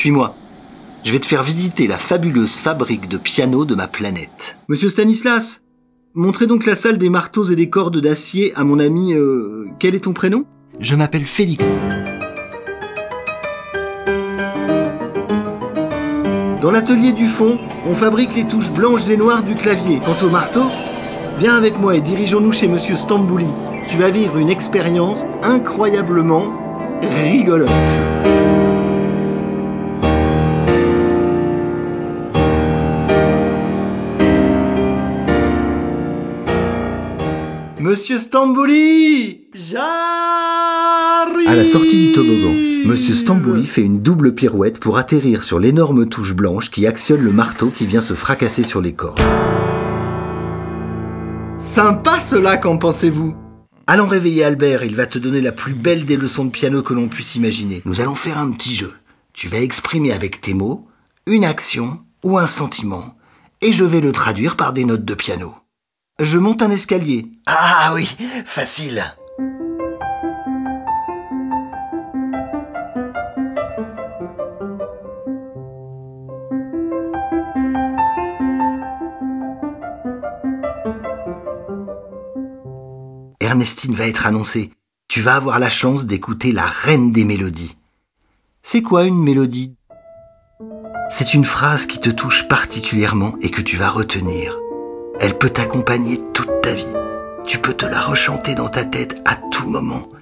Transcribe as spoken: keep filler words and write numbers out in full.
Suis-moi. Je vais te faire visiter la fabuleuse fabrique de pianos de ma planète. Monsieur Stanislas, montrez donc la salle des marteaux et des cordes d'acier à mon ami... Euh, quel est ton prénom? Je m'appelle Félix. Dans l'atelier du fond, on fabrique les touches blanches et noires du clavier. Quant au marteau, viens avec moi et dirigeons-nous chez Monsieur Stambouli. Tu vas vivre une expérience incroyablement rigolote. Monsieur Stambouli, j'arrive. À la sortie du toboggan, Monsieur Stambouli fait une double pirouette pour atterrir sur l'énorme touche blanche qui actionne le marteau qui vient se fracasser sur les cordes. Sympa cela, qu'en pensez-vous? Allons réveiller Albert, il va te donner la plus belle des leçons de piano que l'on puisse imaginer. Nous allons faire un petit jeu. Tu vas exprimer avec tes mots une action ou un sentiment, et je vais le traduire par des notes de piano. Je monte un escalier. Ah oui, facile. Ernestine va être annoncée. Tu vas avoir la chance d'écouter la reine des mélodies. C'est quoi une mélodie? C'est une phrase qui te touche particulièrement et que tu vas retenir. Elle peut t'accompagner toute ta vie. Tu peux te la rechanter dans ta tête à tout moment.